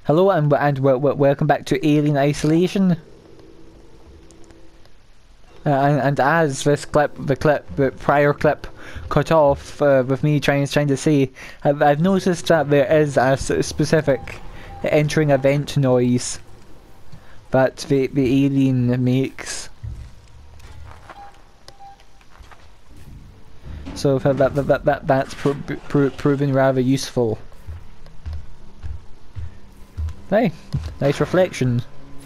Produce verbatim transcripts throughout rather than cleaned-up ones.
Hello and and w w welcome back to Alien Isolation. Uh, and, and as this clip, the clip, the prior clip, cut off uh, with me trying trying to say, I've, I've noticed that there is a s specific entering event noise that the the alien makes. So that that that, that that's pro pro proven rather useful. Hey, nice reflection.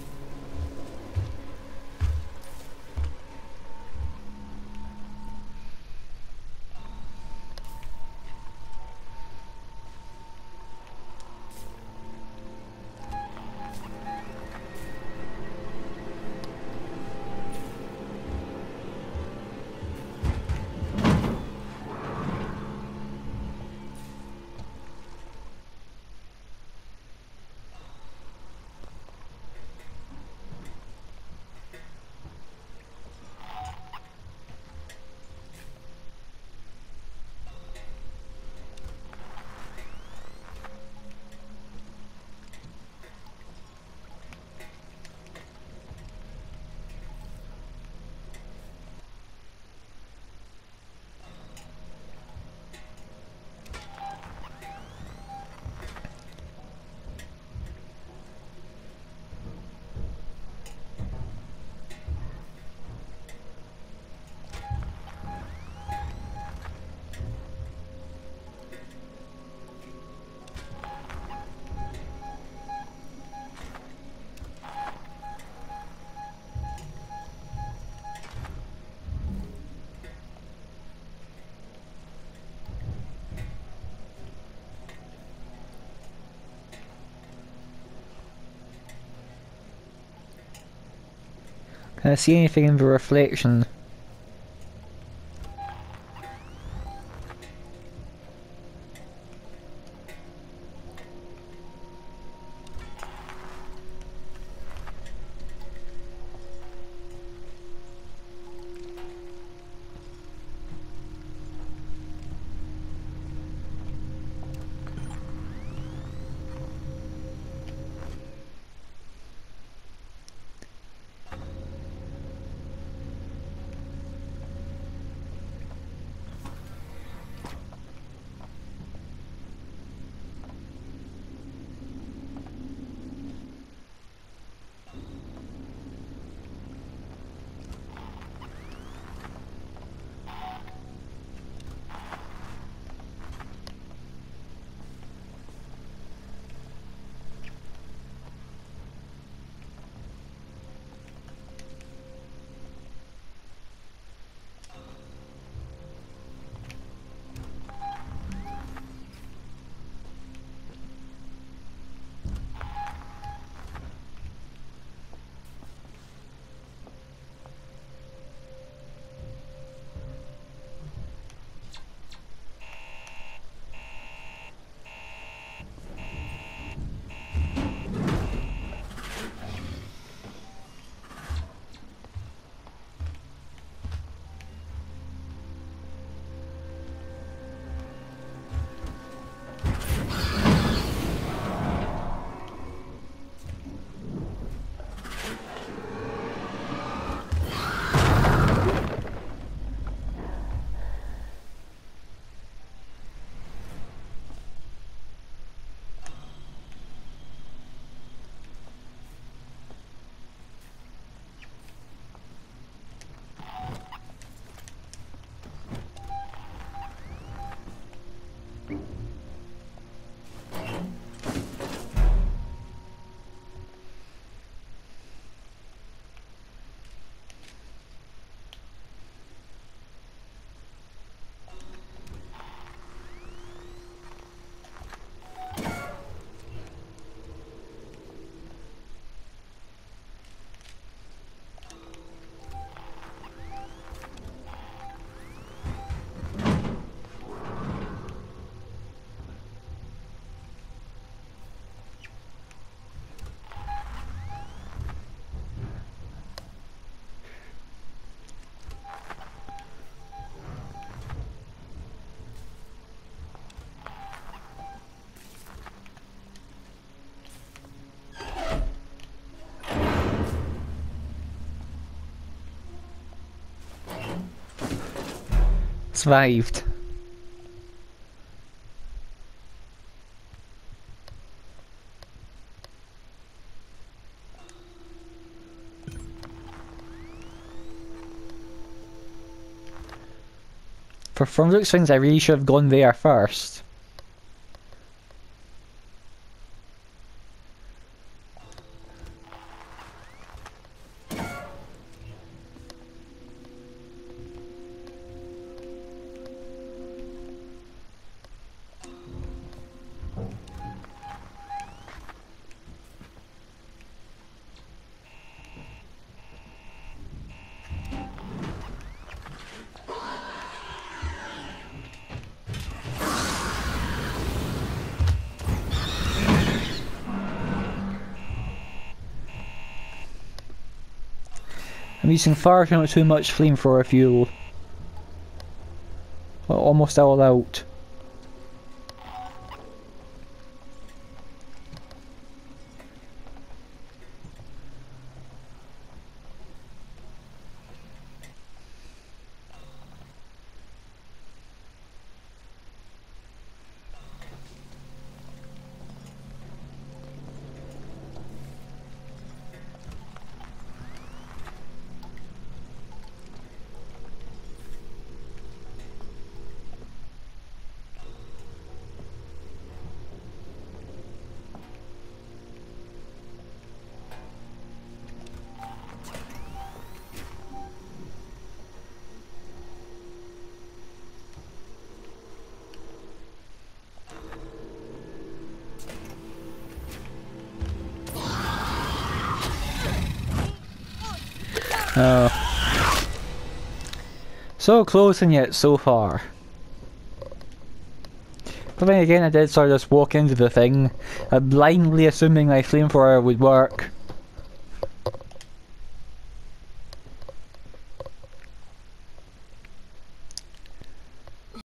Can I see anything in the reflection? Survived. For Frondrick Swings, I really should have gone there first. I'm using far too much, too much flamethrower fuel. Well, almost all out. Oh. So close and yet so far. But then again, I did sort of just walk into the thing, uh, blindly assuming my flamethrower would work.